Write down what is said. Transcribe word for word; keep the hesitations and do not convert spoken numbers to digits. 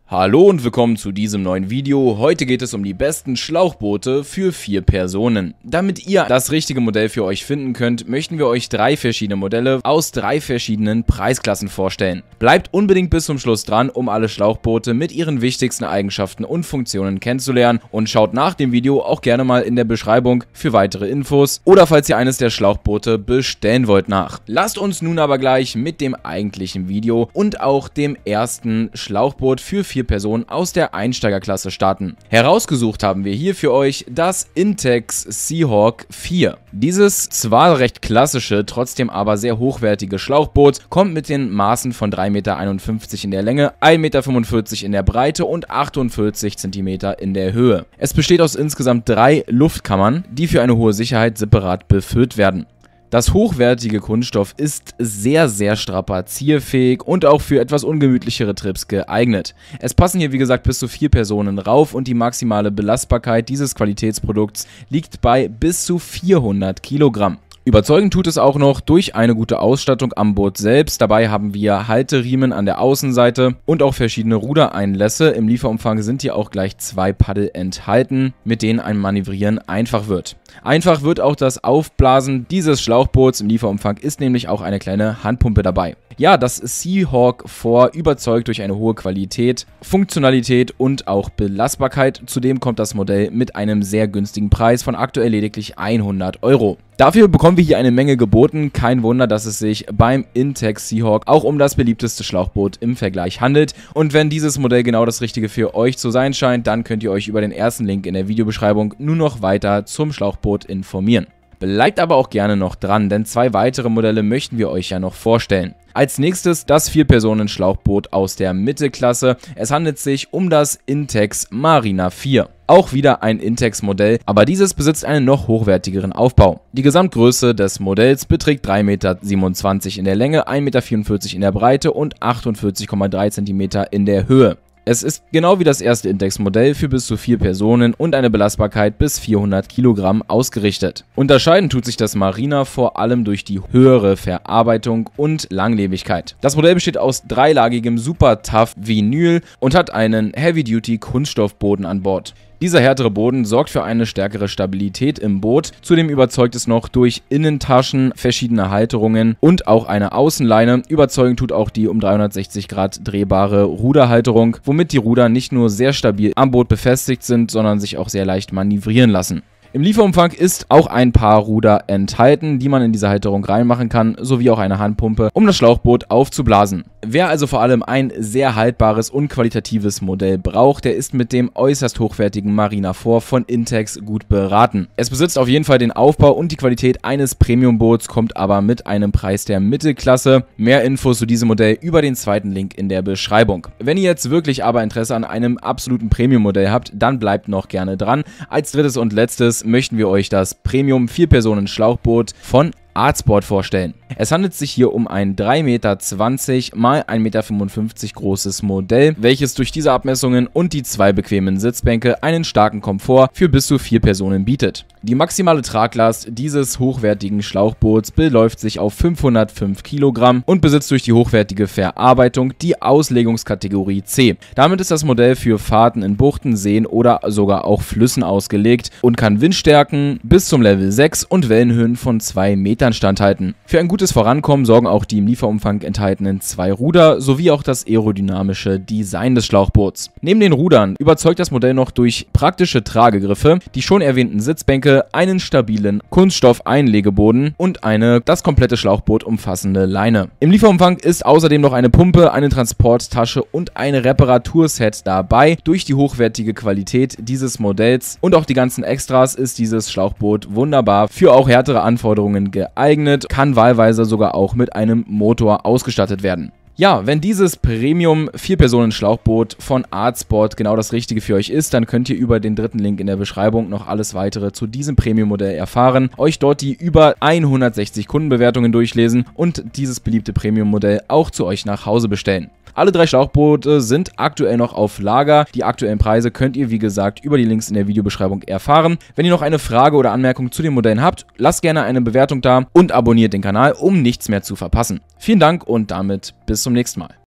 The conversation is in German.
Hallo und willkommen zu diesem neuen Video. Heute geht es um die besten Schlauchboote für vier Personen. Damit ihr das richtige Modell für euch finden könnt, möchten wir euch drei verschiedene Modelle aus drei verschiedenen Preisklassen vorstellen. Bleibt unbedingt bis zum Schluss dran, um alle Schlauchboote mit ihren wichtigsten Eigenschaften und Funktionen kennenzulernen, und schaut nach dem Video auch gerne mal in der Beschreibung für weitere Infos oder falls ihr eines der Schlauchboote bestellen wollt nach. Lasst uns nun aber gleich mit dem eigentlichen Video und auch dem ersten Schlauchboot für vier Personen aus der Einsteigerklasse starten. Herausgesucht haben wir hier für euch das Intex Seahawk vier. Dieses zwar recht klassische, trotzdem aber sehr hochwertige Schlauchboot kommt mit den Maßen von drei Komma einundfünfzig Meter in der Länge, ein Komma fünfundvierzig Meter in der Breite und achtundvierzig Zentimeter in der Höhe. Es besteht aus insgesamt drei Luftkammern, die für eine hohe Sicherheit separat befüllt werden. Das hochwertige Kunststoff ist sehr, sehr strapazierfähig und auch für etwas ungemütlichere Trips geeignet. Es passen hier wie gesagt bis zu vier Personen rauf und die maximale Belastbarkeit dieses Qualitätsprodukts liegt bei bis zu vierhundert Kilogramm. Überzeugend tut es auch noch durch eine gute Ausstattung am Boot selbst. Dabei haben wir Halteriemen an der Außenseite und auch verschiedene Rudereinlässe. Im Lieferumfang sind hier auch gleich zwei Paddel enthalten, mit denen ein Manövrieren einfach wird. Einfach wird auch das Aufblasen dieses Schlauchboots. Im Lieferumfang ist nämlich auch eine kleine Handpumpe dabei. Ja, das Seahawk vier überzeugt durch eine hohe Qualität, Funktionalität und auch Belastbarkeit. Zudem kommt das Modell mit einem sehr günstigen Preis von aktuell lediglich hundert Euro. Dafür bekommen wir hier eine Menge geboten. Kein Wunder, dass es sich beim Intex Seahawk auch um das beliebteste Schlauchboot im Vergleich handelt. Und wenn dieses Modell genau das Richtige für euch zu sein scheint, dann könnt ihr euch über den ersten Link in der Videobeschreibung nur noch weiter zum Schlauchboot informieren. Bleibt aber auch gerne noch dran, denn zwei weitere Modelle möchten wir euch ja noch vorstellen. Als nächstes das vier Personen Schlauchboot aus der Mittelklasse. Es handelt sich um das Intex Marina vier. Auch wieder ein Intex-Modell, aber dieses besitzt einen noch hochwertigeren Aufbau. Die Gesamtgröße des Modells beträgt drei Komma siebenundzwanzig Meter in der Länge, ein Komma vierundvierzig Meter in der Breite und achtundvierzig Komma drei Zentimeter in der Höhe. Es ist genau wie das erste Intex-Modell für bis zu vier Personen und eine Belastbarkeit bis vierhundert Kilogramm ausgerichtet. Unterscheiden tut sich das Marina vor allem durch die höhere Verarbeitung und Langlebigkeit. Das Modell besteht aus dreilagigem Super Tough Vinyl und hat einen Heavy-Duty Kunststoffboden an Bord. Dieser härtere Boden sorgt für eine stärkere Stabilität im Boot. Zudem überzeugt es noch durch Innentaschen, verschiedene Halterungen und auch eine Außenleine. Überzeugend tut auch die um dreihundertsechzig Grad drehbare Ruderhalterung, womit die Ruder nicht nur sehr stabil am Boot befestigt sind, sondern sich auch sehr leicht manövrieren lassen. Im Lieferumfang ist auch ein paar Ruder enthalten, die man in diese Halterung reinmachen kann, sowie auch eine Handpumpe, um das Schlauchboot aufzublasen. Wer also vor allem ein sehr haltbares und qualitatives Modell braucht, der ist mit dem äußerst hochwertigen Marina vier von Intex gut beraten. Es besitzt auf jeden Fall den Aufbau und die Qualität eines Premium-Boots, kommt aber mit einem Preis der Mittelklasse. Mehr Infos zu diesem Modell über den zweiten Link in der Beschreibung. Wenn ihr jetzt wirklich aber Interesse an einem absoluten Premium-Modell habt, dann bleibt noch gerne dran. Als drittes und letztes möchten wir euch das Premium vier Personen Schlauchboot von Artsport vorstellen. Es handelt sich hier um ein drei Komma zwanzig mal ein Komma fünfundfünfzig Meter großes Modell, welches durch diese Abmessungen und die zwei bequemen Sitzbänke einen starken Komfort für bis zu vier Personen bietet. Die maximale Traglast dieses hochwertigen Schlauchboots beläuft sich auf fünfhundertfünf Kilogramm und besitzt durch die hochwertige Verarbeitung die Auslegungskategorie C. Damit ist das Modell für Fahrten in Buchten, Seen oder sogar auch Flüssen ausgelegt und kann Windstärken bis zum Level sechs und Wellenhöhen von zwei Metern standhalten. Für ein gutes Vorankommen sorgen auch die im Lieferumfang enthaltenen zwei Ruder sowie auch das aerodynamische Design des Schlauchboots. Neben den Rudern überzeugt das Modell noch durch praktische Tragegriffe, die schon erwähnten Sitzbänke, einen stabilen Kunststoff-Einlegeboden und eine das komplette Schlauchboot umfassende Leine. Im Lieferumfang ist außerdem noch eine Pumpe, eine Transporttasche und ein Reparaturset dabei. Durch die hochwertige Qualität dieses Modells und auch die ganzen Extras ist dieses Schlauchboot wunderbar für auch härtere Anforderungen geeignet, kann wahlweise sogar auch mit einem Motor ausgestattet werden. Ja, wenn dieses Premium vier Personen Schlauchboot von Artsport genau das Richtige für euch ist, dann könnt ihr über den dritten Link in der Beschreibung noch alles weitere zu diesem Premium-Modell erfahren, euch dort die über hundertsechzig Kundenbewertungen durchlesen und dieses beliebte Premium-Modell auch zu euch nach Hause bestellen. Alle drei Schlauchboote sind aktuell noch auf Lager. Die aktuellen Preise könnt ihr, wie gesagt, über die Links in der Videobeschreibung erfahren. Wenn ihr noch eine Frage oder Anmerkung zu den Modellen habt, lasst gerne eine Bewertung da und abonniert den Kanal, um nichts mehr zu verpassen. Vielen Dank und damit bis zum nächsten Mal.